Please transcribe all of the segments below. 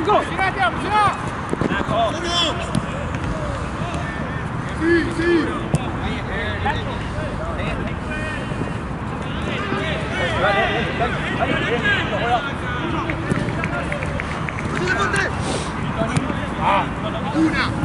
Franco! Sì, sì! Una!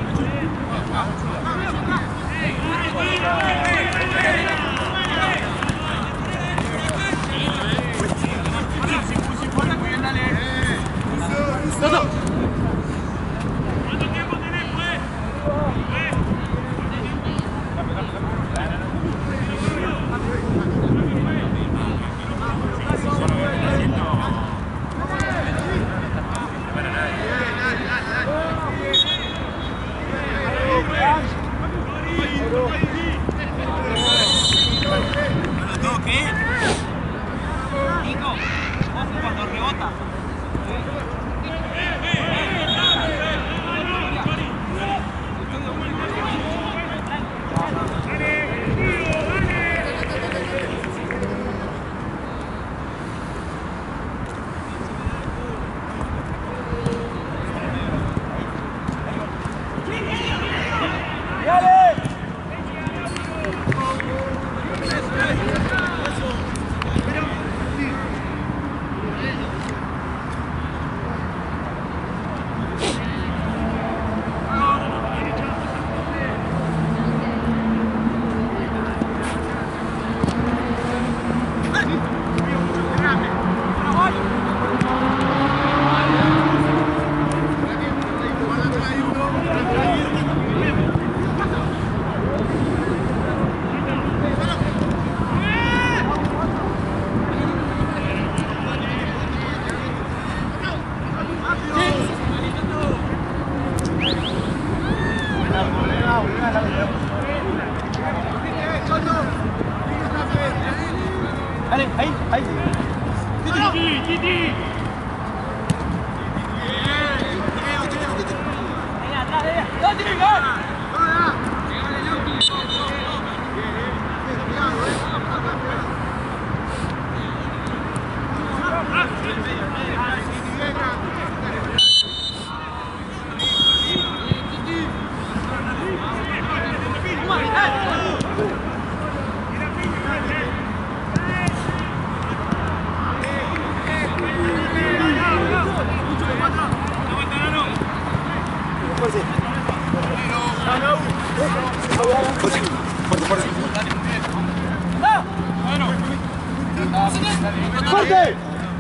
¡Fuerte!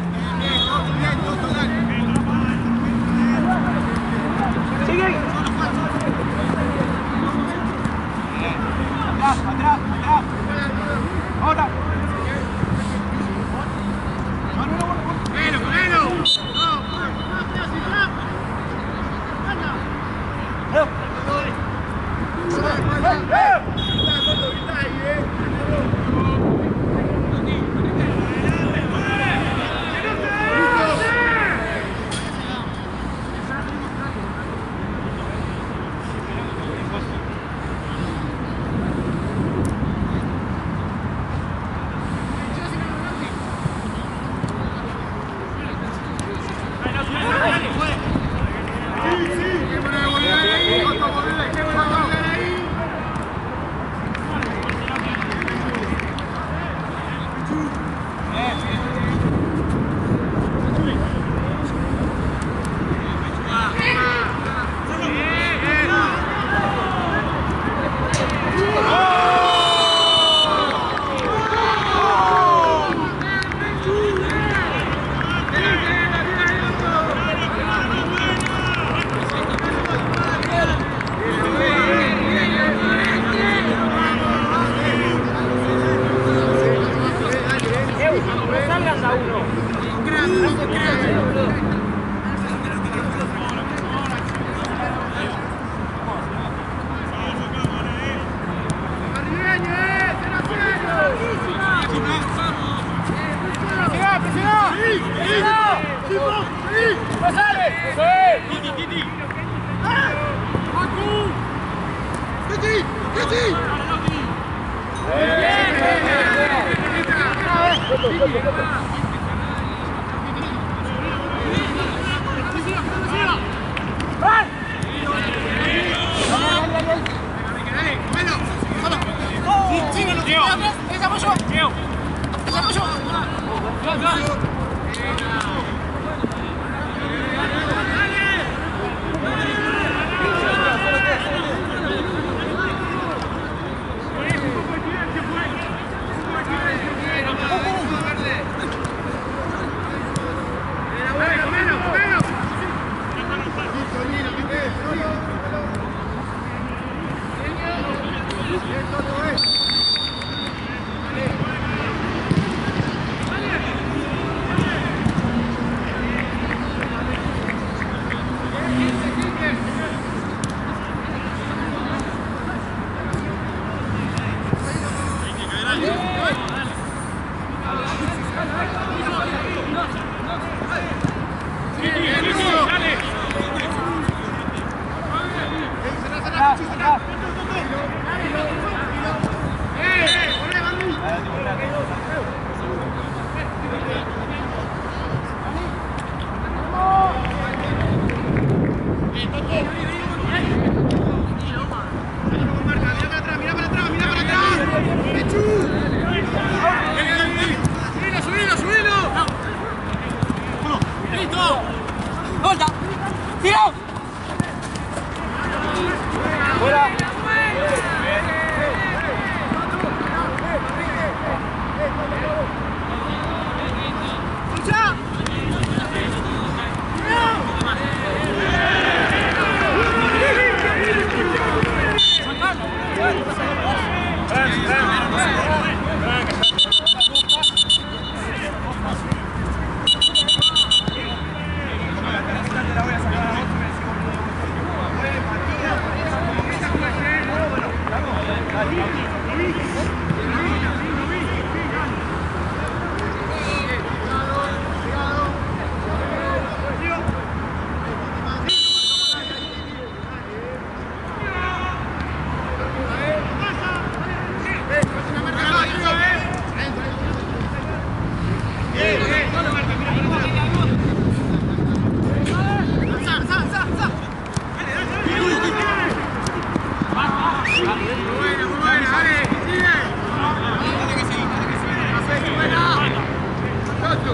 ¡Sigue! ¡Atrás, atrás, atrás! ¡Ahora! Bien,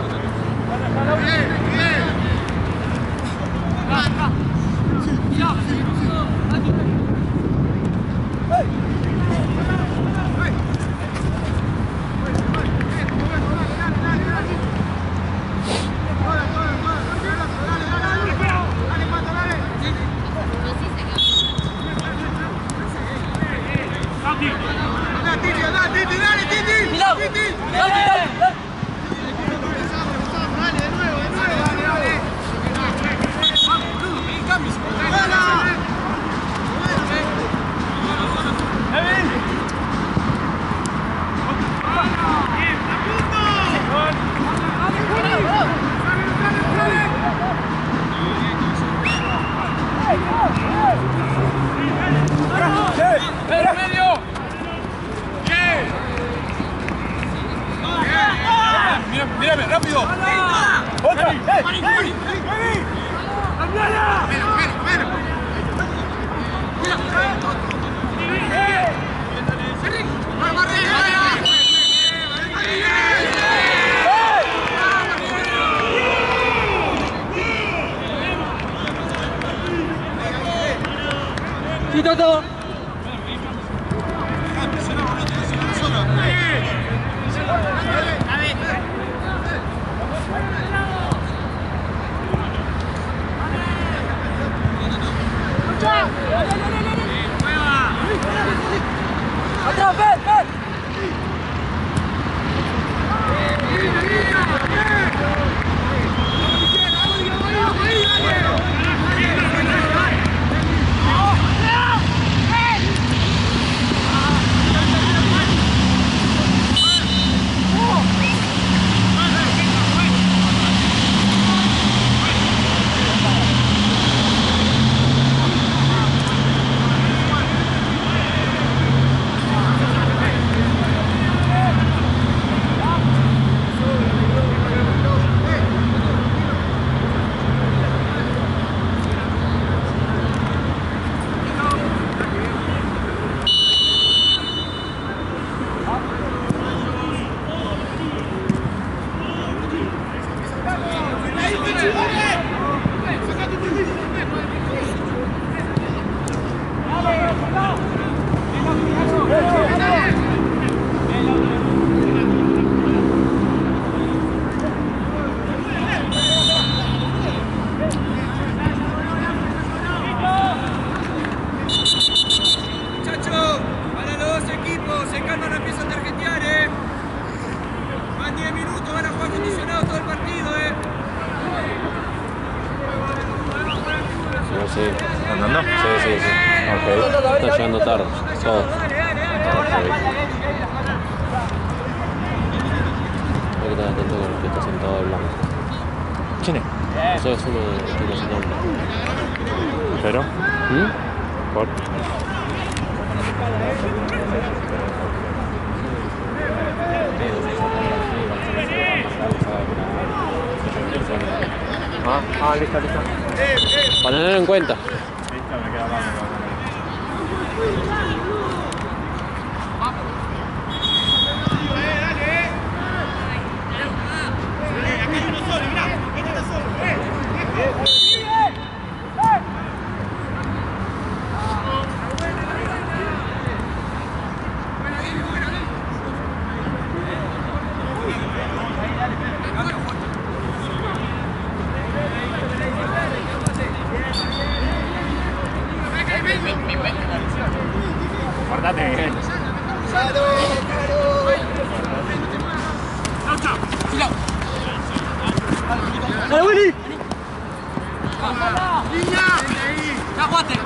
Mírame, rápido. Otra. Sí, Toto. ¡Atrás, ven, ven! Sí. ¿Andando? Sí. Ok. Está llegando tarde. Todo. Hay que estar atento con el que está sentado de blanco. ¿Quién es? Eso es uno de los que está sentado en blanco. ¿Pero? ¿Por? Listo. Para tenerlo en cuenta. Listo, me queda mal. Guardate. ¡Dale, Willy! ¡Ya jugaste!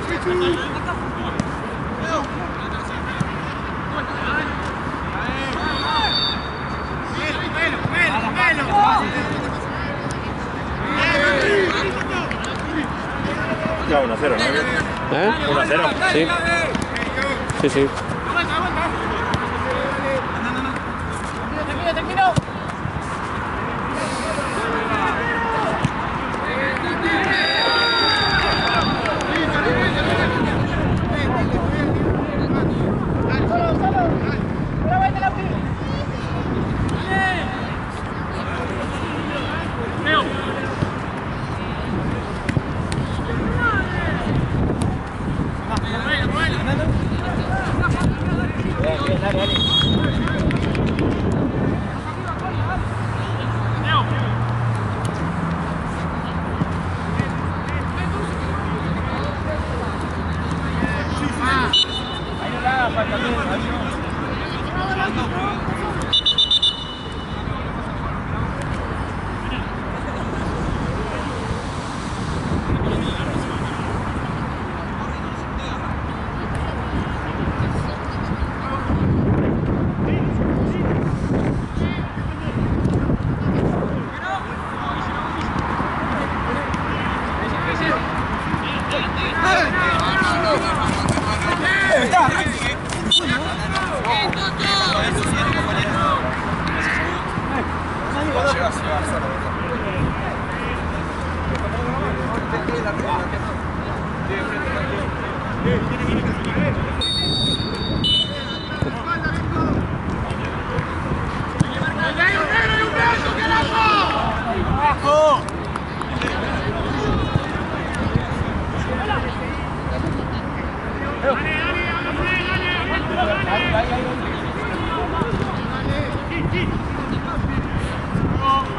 Ya 1-0, ¿no? ¿Eh? 1-0. Sí. Sí. Termino.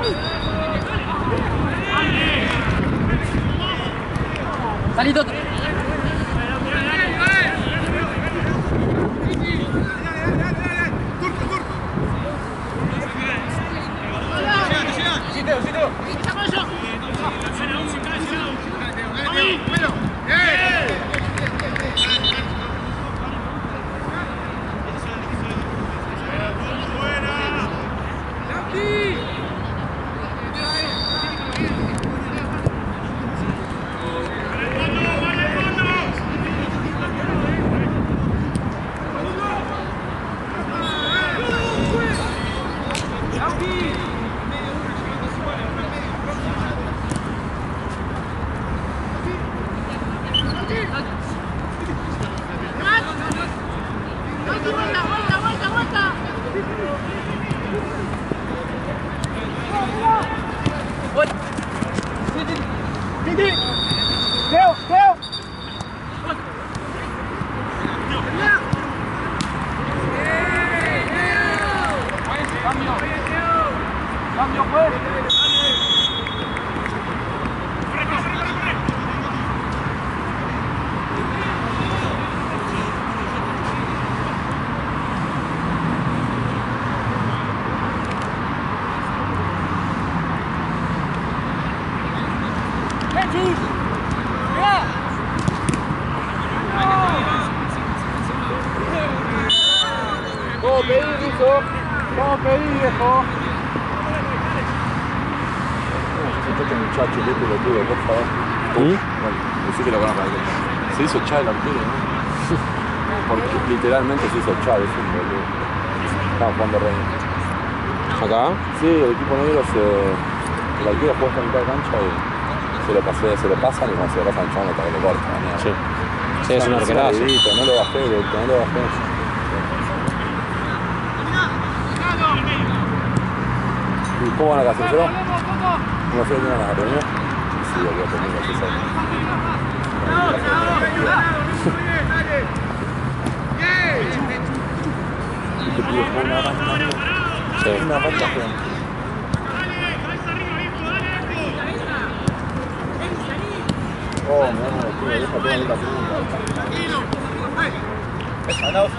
Salí, Toto. Cambio, pues. ¿Cómo pedí, hijo? ¿Cómo pedí, viejo? Este muchacho, qué pelotudo, por favor. Bueno, decí que lo conozco. Se hizo echar el arquero, ¿no? Porque literalmente se hizo echar, es un boludo. Estamos jugando reino. ¿Acá? Sí, el equipo negro el arquero juega hasta mitad de cancha y se lo pasan y cuando se lo pasan el chabón hasta que lo corta. Sí. Sí, es un arquerazo. No lo bajé, no lo bajé. ¿Y cómo van acá, Cero? ¿Cómo se viene a la reunión? Sí, lo voy a tener que hacer. Este pibe fue una rata. Sí. Una rata fue. Oh, me da una locura, deja toda la punta. Andaos.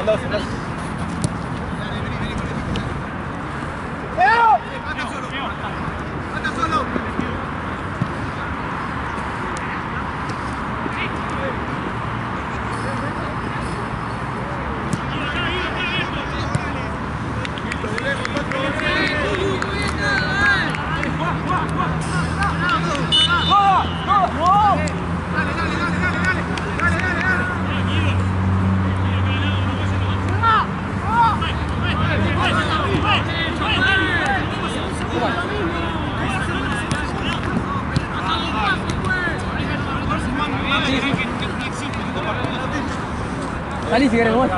Salí si querés, vos.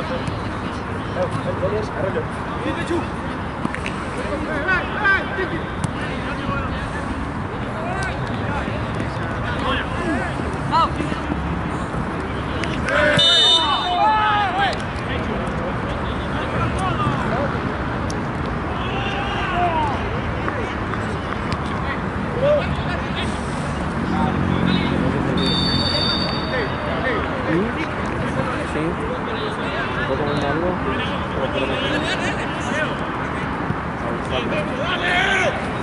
¿Puedo comerme algo?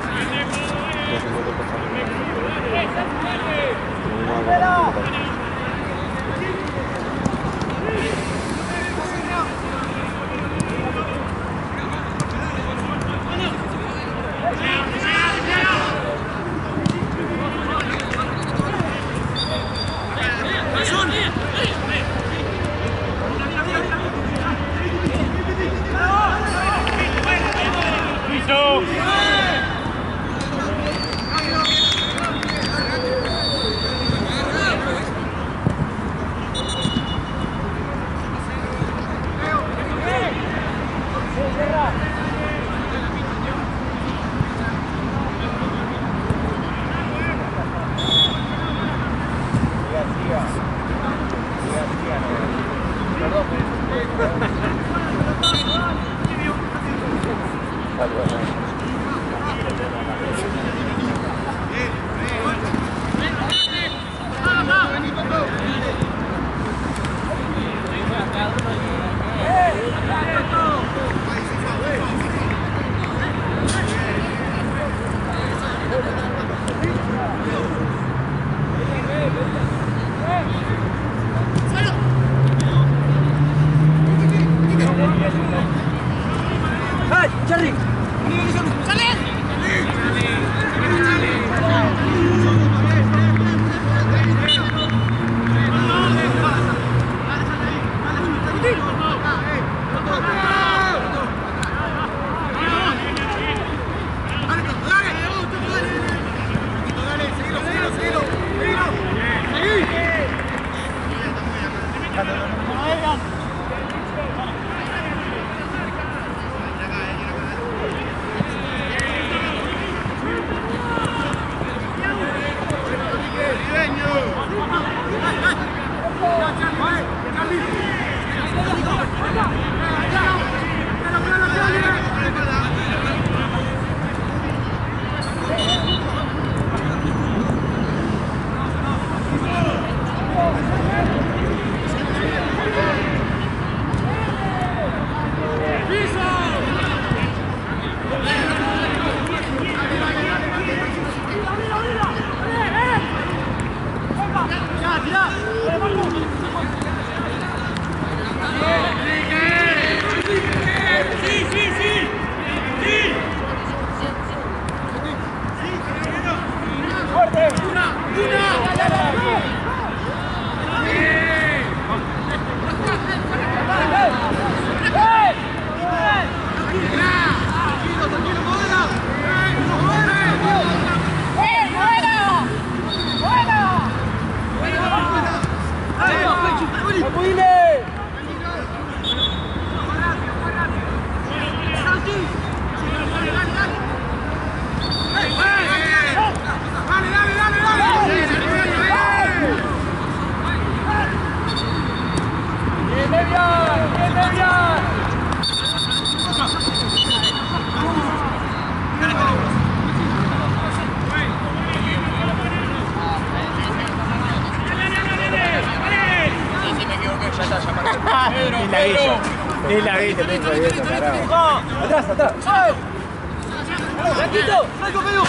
Pedro. Ni la vi, te pienso de eso, carajo. Atrás, atrás. ¡Blanquito! ¡Salgo, Pedro!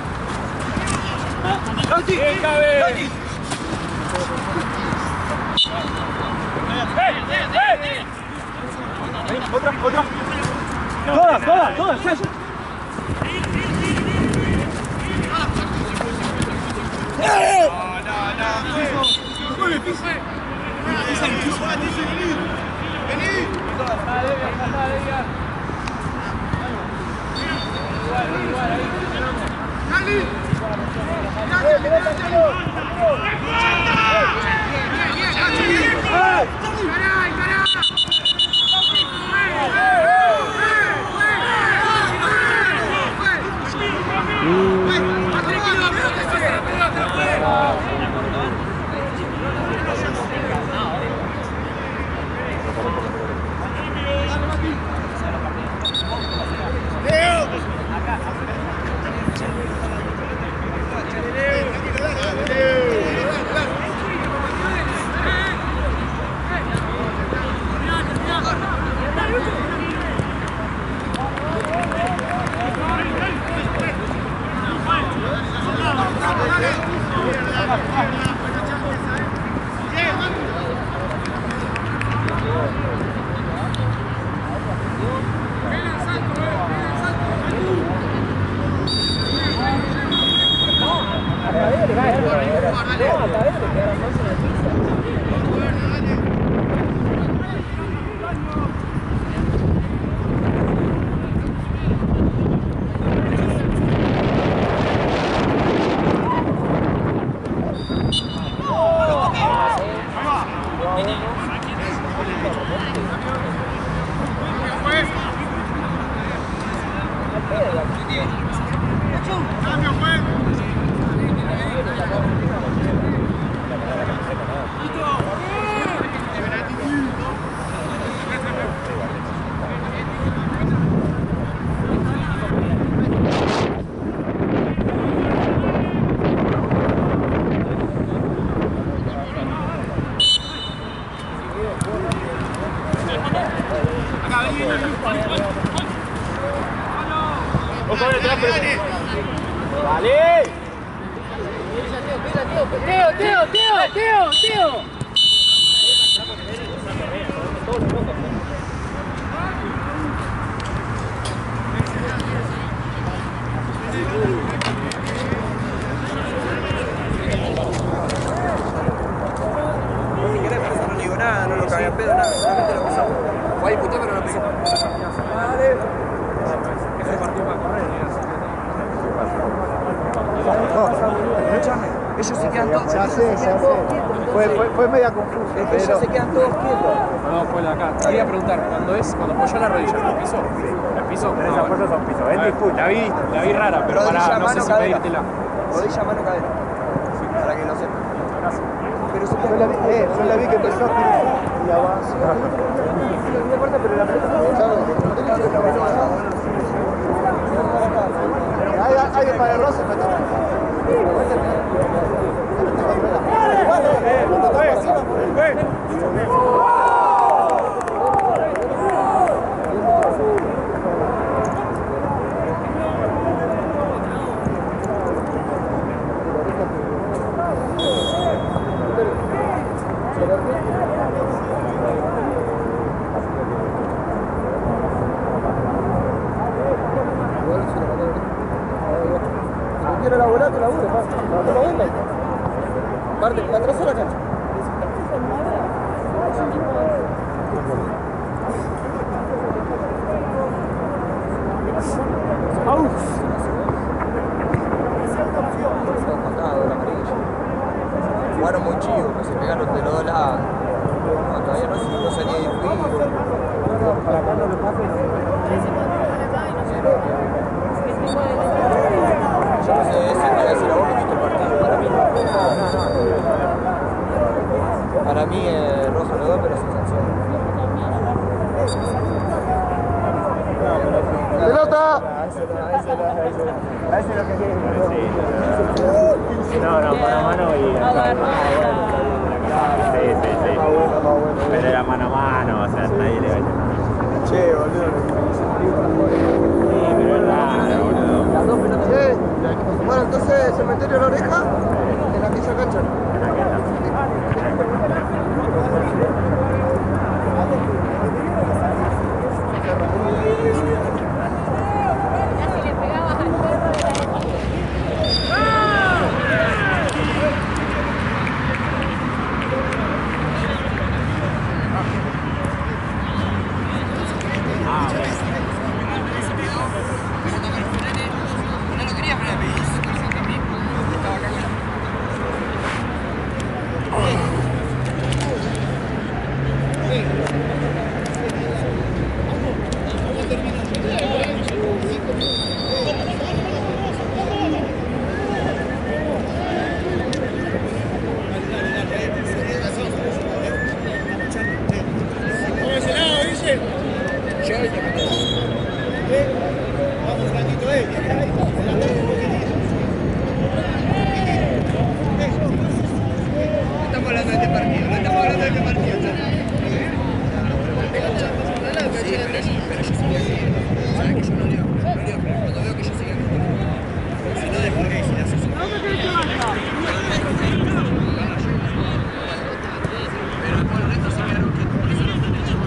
¡Lanti! ¡Bien, Cabe! ¡Otra! ¡Todas! ¡Ya! ¡Teo! Si querés, pero eso no digo nada, no lo cagué a pedo, nada, solamente lo pisó. Fue ahí puté, pero lo pisó. Vale. Ese partido para correr, escúchame, ellos se quedan todos quietos. Fue media confusa. Ellos se quedan todos quietos. No, fue la acá. Quería preguntar, cuando apoyó la rodilla, ¿el piso? ¿El piso? Esas cosas son pisos. Es disputa. La vi rara, pero para no sé si pedírtela. Rodilla, mano, cadera. Para que lo sepan. Pero Yo la vi que empezó a tirar y avanzó. no importa, pero la pelota no Hay que para el roce, quiero laburar, que labure, no lo vendas. Parte, la trasera cancha. Jugaron muy chivos, que se pegaron de los dos lados. No, todavía no salía de frío. Para acá no lo pase. Yo no sé, ese te voy a decir a vos que viste el partido. Para mí roja los dos, pero sin sanción. ¡Pelota! A ese lo que quiere. No, mano a mano y... Sí. Pero era mano a mano, o sea, nadie le va a decir nada. Che, boludo. Sí, pero es raro, boludo. Las dos pelotas. Sí. Bueno, entonces, cementerio de la oreja, en aquella cancha. Estamos hablando de este partido, no estamos hablando de este partido. Sí, pero yo soy así. Sabes que yo no leo, cuando veo que yo siga. Si no, después que si le haces pero por el resto se quedaron quietos. Por eso no están hechos.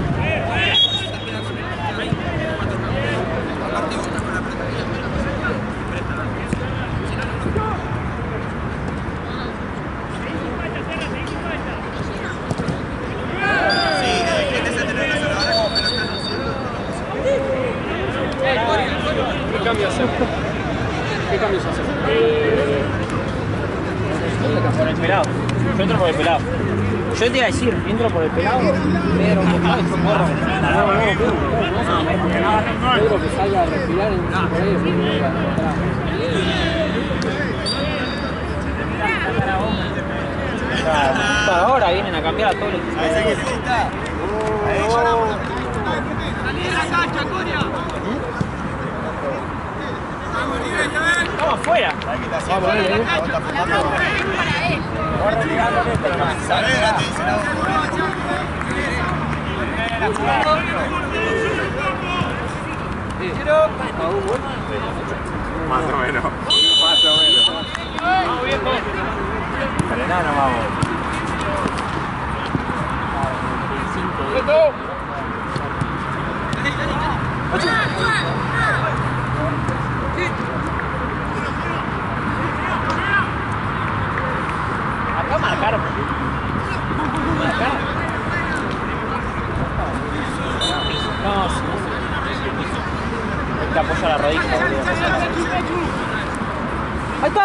Aparte vos estás con la plata que ya presta. ¿Qué cambios hacemos? ¿Qué cambios hacemos? Por el pelado. Yo entro por el pelado. Yo te iba a decir, entro por el pelado. Pedro, un pelado y yo corro. Pedro que salga a respirar en por ahí. Ahora vienen a cambiar a todos los que ¡vamos afuera! Vamos, Más o menos. Más o menos. ¡Vamos, viejo! Frená no vamos. Acá marcaron. No, sí. Te apoya la rodilla, boludo. ¡Ahí está!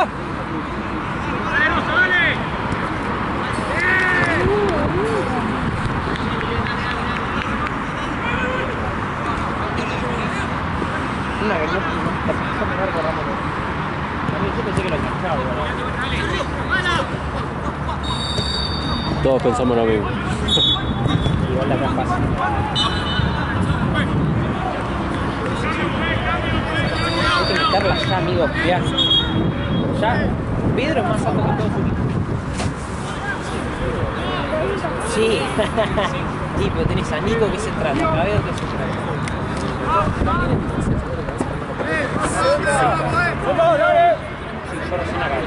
Una que no menor por Ramón. A mí yo pensé que lo alcanzaba, ¿verdad? Todos pensamos lo mismo. Igual la caja fácil. Hay que meterla ya, amigo. Ya. Ya. Pedro es más alto que todo su equipo. Sí. Sí, pero tenés a Nico que es central, a Claveo que es central. Sí, yo recién acá.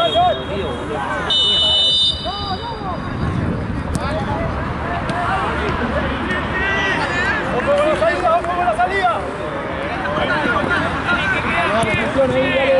¡Vamos con la salida! ¡Vamos, funciona ahí, dale!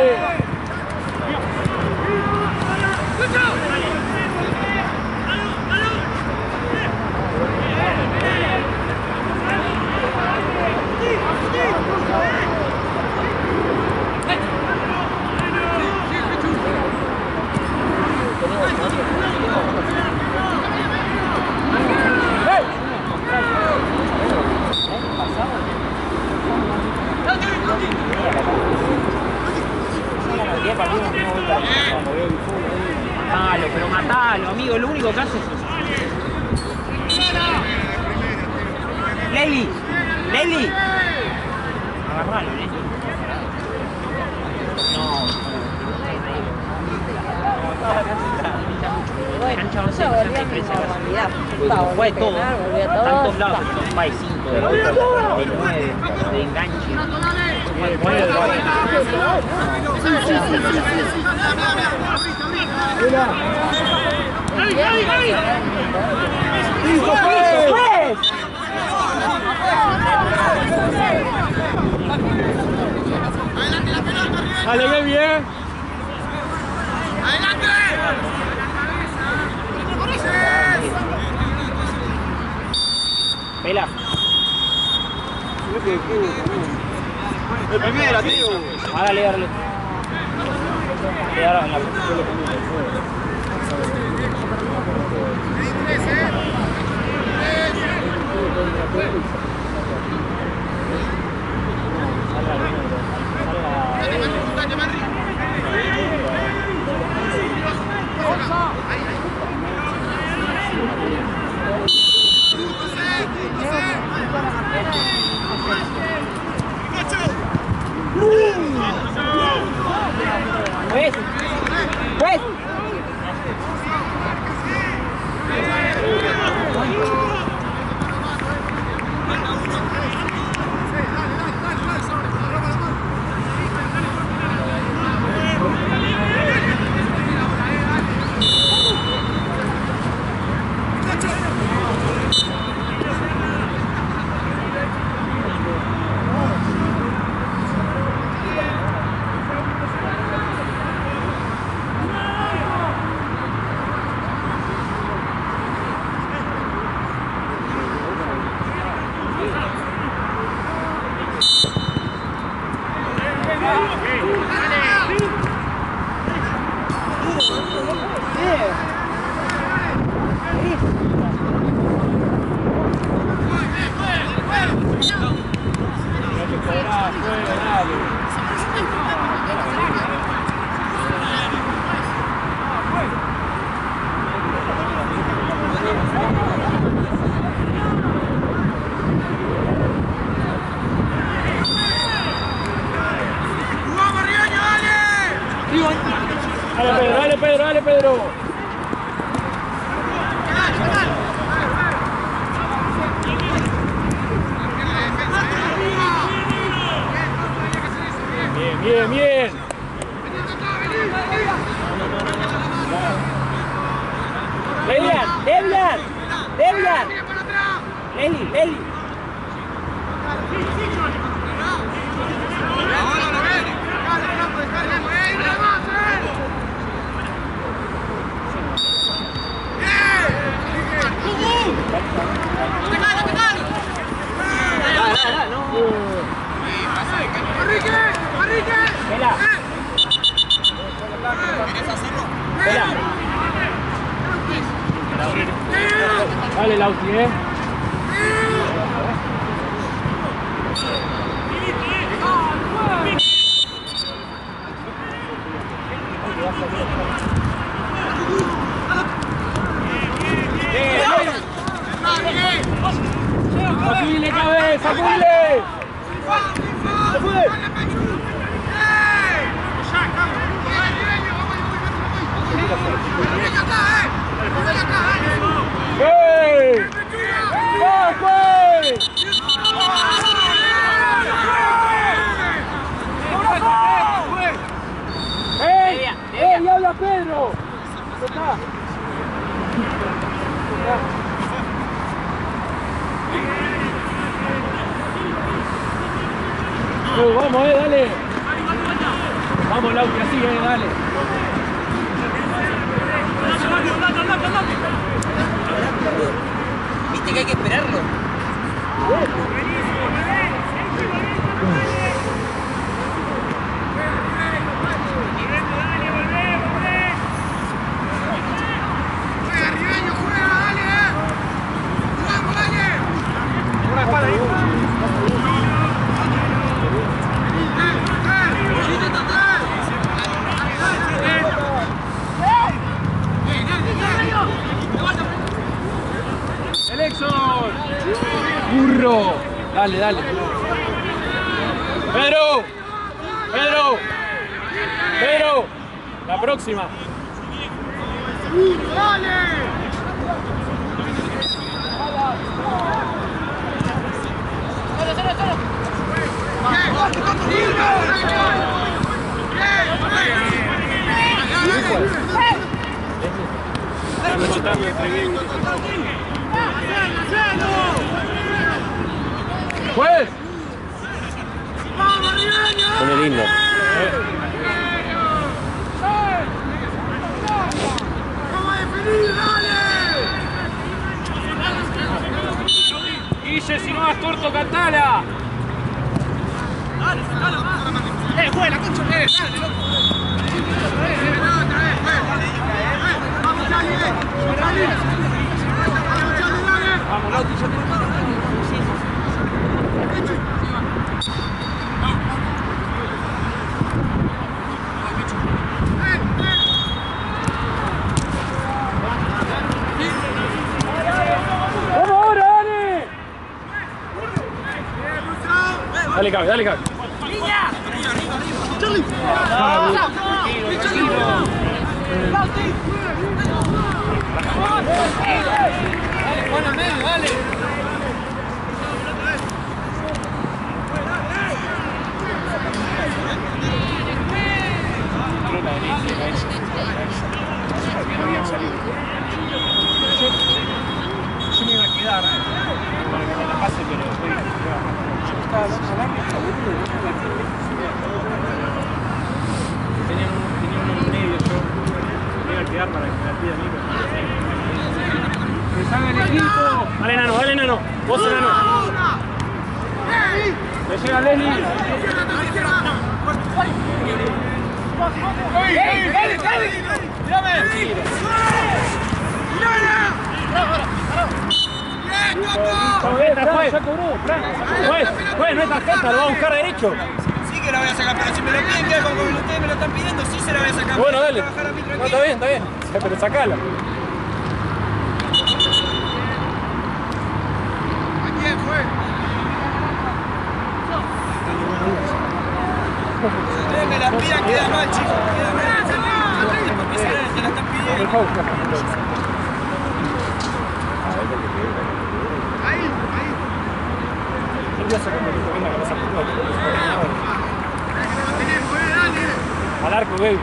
Matalo, pero matalo, amigo, lo único que hace es eso. ¡Lely! ¡Lely! Agarralo, ¿eh? No. Cancha 11. bastante diferencia de clase. Fue de todo, tantos lados, de 5, de 9, de enganche. Dale, bien, bien. ¡Adelante! Pela. El primero, tío. Hágale. Quedaron en la Pues. Dale, Pedro. Bien. Debian. Leli. Dale, Lauti, ¡Sacudile, cabeza! ¡Sacudile! ¡Hey! ¡Ey! ¡Habla Pedro! Vamos, dale. Vamos, Lauti, así, dale. Viste que hay que esperarlo. ¡Burro! Dale. Pedro. La próxima. ¡Dale! ¡Juez! Pone lindo. Guille, si no vas tuerto, cantala. Juega la concha, dale, loco. Vamos, Dale, Cabe, dale, Cabe. Bueno, medio, dale. Yo me iba a quedar para que me la pase, pero yo estaba tenía uno en medio, yo me iba a quedar para que me la pida Nico. ¡Que salga el equipo! Dale, Nano, vos, Nano. ¡Le llega Leslie! ¡Mírame! Juez, no es tarjeta, lo va a buscar derecho. Sí que la voy a sacar, pero si me lo piden que como ustedes me lo están pidiendo, sí se la voy a sacar. Bueno, dale. No, está bien. Pero sacala. ¿Quién fue? Ustedes me la pidan, queda mal, chicos. Queda mal. Porque se la están pidiendo. Al arco, güey.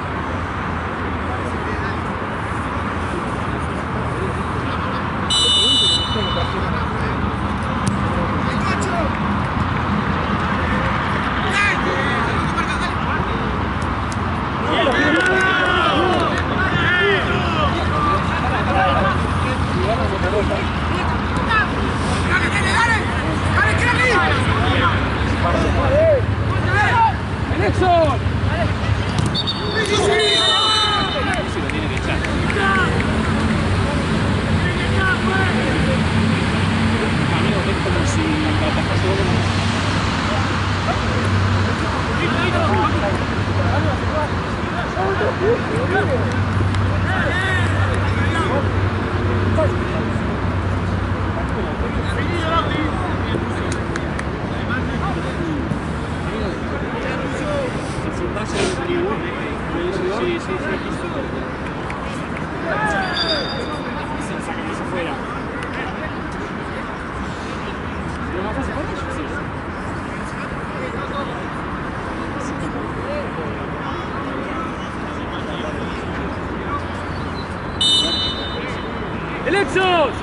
¡Electos!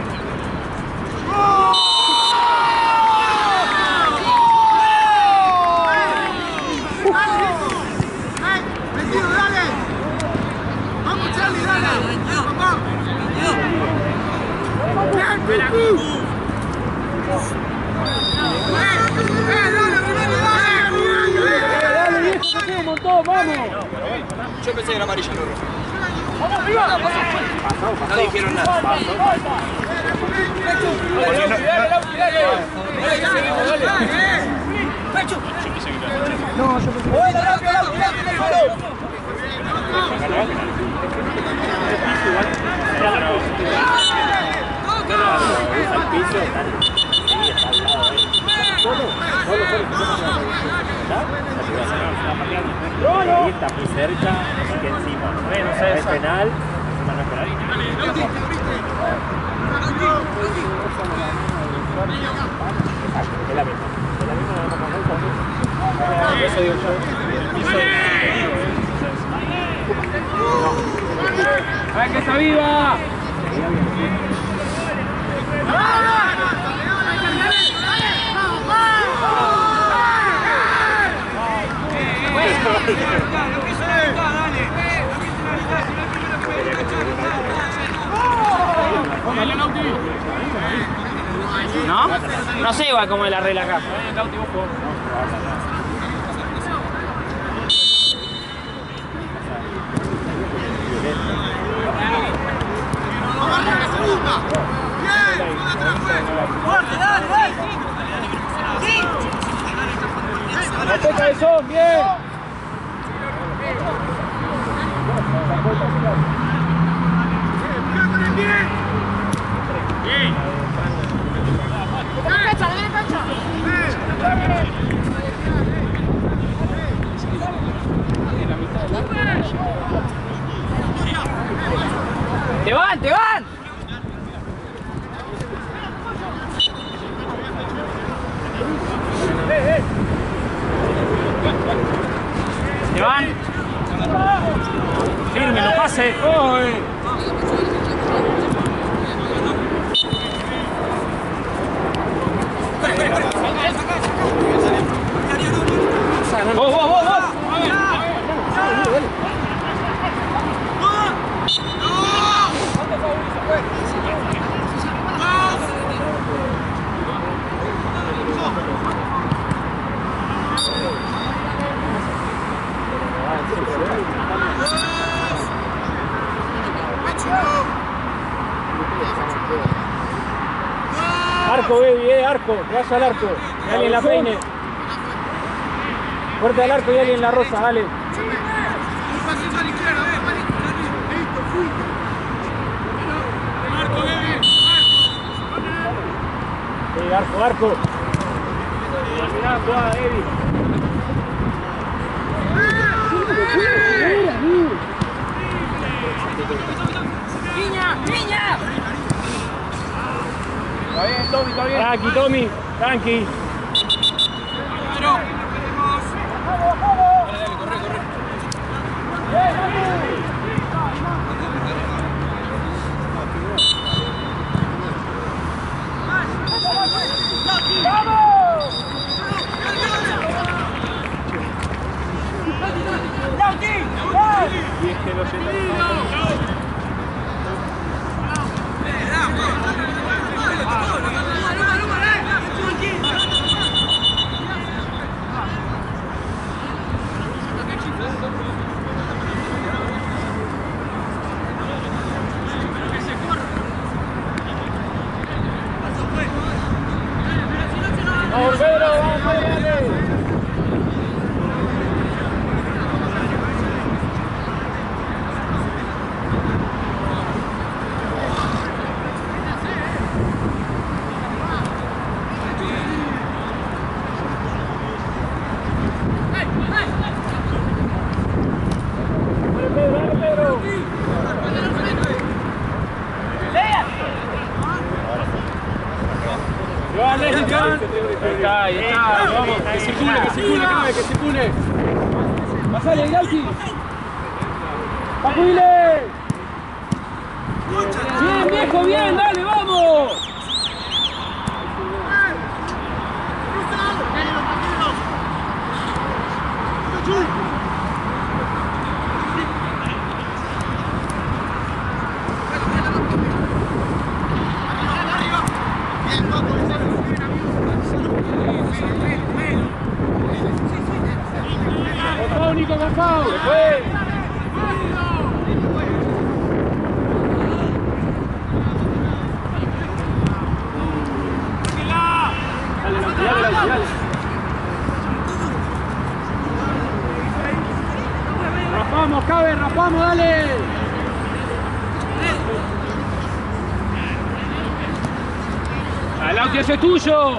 Yo pensé que era amarilla, no roja. No dijeron nada. Ahí está muy cerca, así que encima. Es penal, no es penal. Es la misma. Eso digo yo. ¡Ay, que está viva! ¿No? No sé igual cómo es la regla acá. ¡Este cabezón! ¡Bien! ¡Te van, te van! ¡Te van! ¡Firme, no pase! ¡Vos, vos, vos, vos! Arco, baby, arco, que vaya al arco, que alguien la peine. Fuerte al arco y alguien la rosa, dale. Sí, arco, arco. Mirá, jugada, Evi. ¡Piña! ¡Piña! Está bien, Tommy, está bien. Tranqui, Tommy, tranqui. ¡Vamos, Pedro! ¡Vamos, Pedro! Ahí está, vamos, que circule, que circule. Pasale, Galti. ¡Pacuile! Bien, viejo, bien, dale, vamos. Nico Gonzalo, fue. Dale. Raspamos, cabe, raspamos, dale. Adelante, ese es tuyo.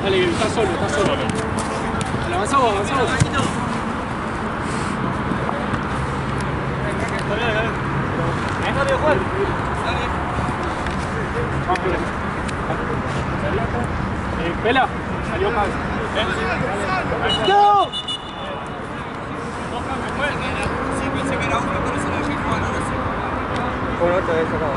Dale, está solo, está solo. Dale, avanzamos, avanzamos. Déjame jugar. Pela, salió Pablo. ¡No! Sí, pensé que era uno, pero se la dejé jugar, no sé. Por otra vez acá.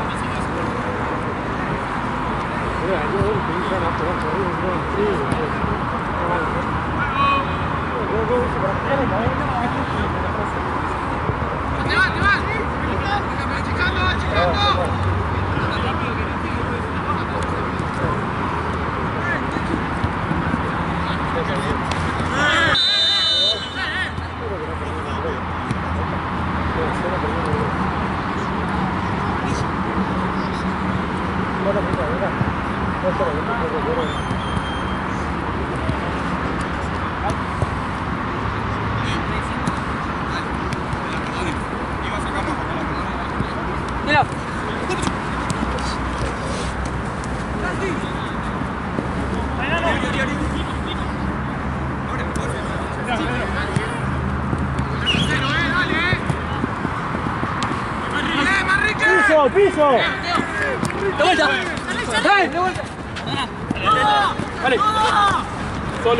Mira. ¡Piso, piso! ¡De vuelta! ¡Hey! ¡De vuelta! Dale. Solo.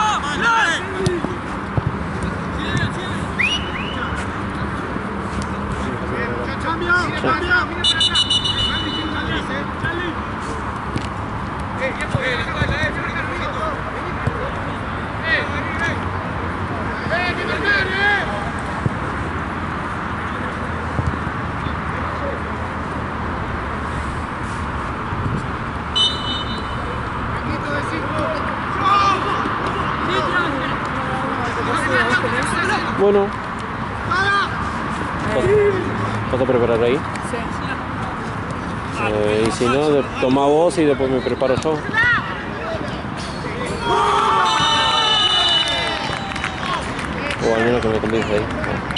Bueno. ¿Vas a preparar ahí? Sí. Y si no, toma vos y después me preparo yo. O al menos que me convides ahí.